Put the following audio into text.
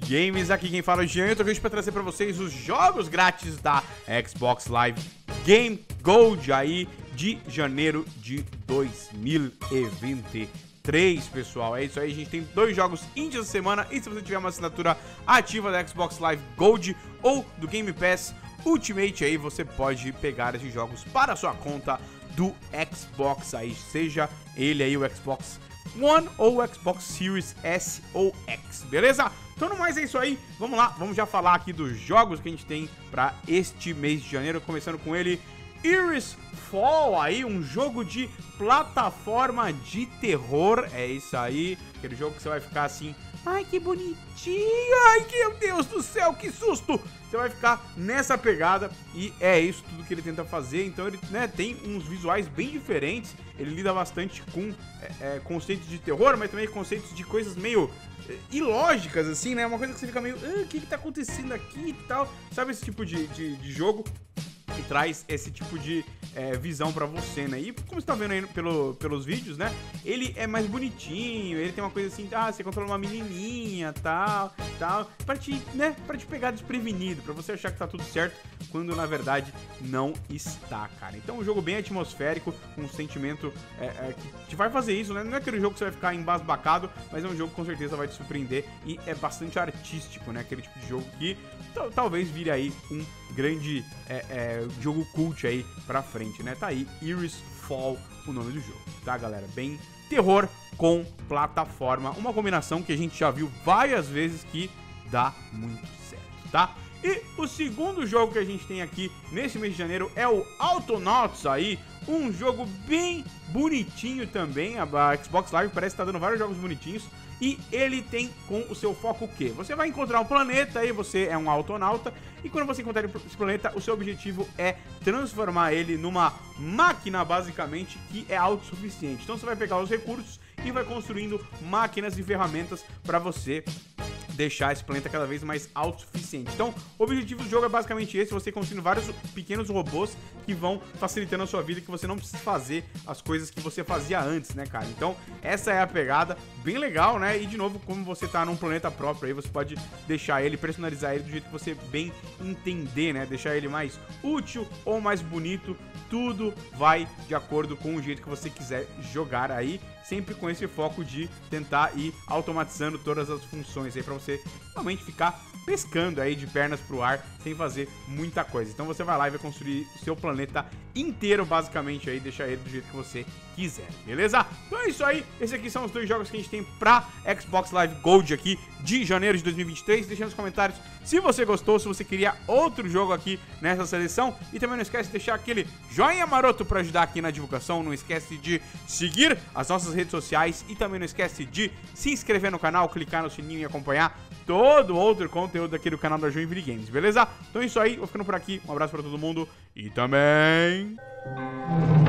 Games, aqui quem fala é o Jean. Eu tô aqui pra trazer pra vocês os jogos grátis da Xbox Live Game Gold aí de janeiro de 2023, pessoal. É isso aí, a gente tem 2 jogos indies essa semana. E se você tiver uma assinatura ativa da Xbox Live Gold ou do Game Pass Ultimate aí, você pode pegar esses jogos para a sua conta do Xbox aí, seja ele aí o Xbox One ou o Xbox Series S ou X, beleza? Então no mais é isso aí, vamos lá, vamos já falar aqui dos jogos que a gente tem para este mês de janeiro, começando com ele, Iris Fall aí, um jogo de plataforma de terror, é isso aí, aquele jogo que você vai ficar assim, ai que bonitinho, ai que meu Deus do céu, que susto! Você vai ficar nessa pegada e é isso tudo que ele tenta fazer. Então ele, né, tem uns visuais bem diferentes. Ele lida bastante com conceitos de terror, mas também conceitos de coisas meio ilógicas, assim, né? Uma coisa que você fica meio, o que tá acontecendo aqui e tal. Sabe esse tipo de jogo que traz esse tipo de visão pra você, né? E como você tá vendo aí pelos vídeos, né? Ele é mais bonitinho, ele tem uma coisa assim, você controla uma menininha, tal, pra te, né? Pra te pegar desprevenido, pra você achar que tá tudo certo, quando na verdade não está, cara. Então é um jogo bem atmosférico, com um sentimento que te vai fazer isso, né? Não é aquele jogo que você vai ficar embasbacado, mas é um jogo que com certeza vai te surpreender e é bastante artístico, né? Aquele tipo de jogo que talvez vire aí um grande jogo cult aí pra frente, né? Tá aí, Iris Fall, o nome do jogo, tá, galera? Bem terror com plataforma, uma combinação que a gente já viu várias vezes que dá muito certo, tá? E o segundo jogo que a gente tem aqui nesse mês de janeiro é o Autonauts aí, um jogo bem bonitinho também. A Xbox Live parece que tá dando vários jogos bonitinhos. E ele tem com o seu foco o quê? Você vai encontrar um planeta e você é um autonauta. E quando você encontrar esse planeta, o seu objetivo é transformar ele numa máquina, basicamente, que é autossuficiente. Então você vai pegar os recursos e vai construindo máquinas e ferramentas para você deixar esse planeta cada vez mais autossuficiente. Então, o objetivo do jogo é basicamente esse, você construindo vários pequenos robôs que vão facilitando a sua vida, que você não precisa fazer as coisas que você fazia antes, né, cara? Então, essa é a pegada, bem legal, né? E, de novo, como você tá num planeta próprio aí, você pode deixar ele, personalizar ele do jeito que você bem entender, né? Deixar ele mais útil ou mais bonito, tudo vai de acordo com o jeito que você quiser jogar aí, sempre com esse foco de tentar ir automatizando todas as funções aí pra você realmente ficar pescando aí de pernas pro ar sem fazer muita coisa. Então você vai lá e vai construir o seu planeta inteiro, basicamente, aí, deixar ele do jeito que você quiser, beleza? Então é isso aí, esses aqui são os 2 jogos que a gente tem pra Xbox Live Gold aqui de janeiro de 2023. Deixa nos comentários se você gostou, se você queria outro jogo aqui nessa seleção. E também não esquece de deixar aquele joinha maroto pra ajudar aqui na divulgação. Não esquece de seguir as nossas redes sociais e também não esquece de se inscrever no canal, clicar no sininho e acompanhar todo outro conteúdo aqui do canal da Joinville Games, beleza? Então é isso aí, vou ficando por aqui, um abraço pra todo mundo e também...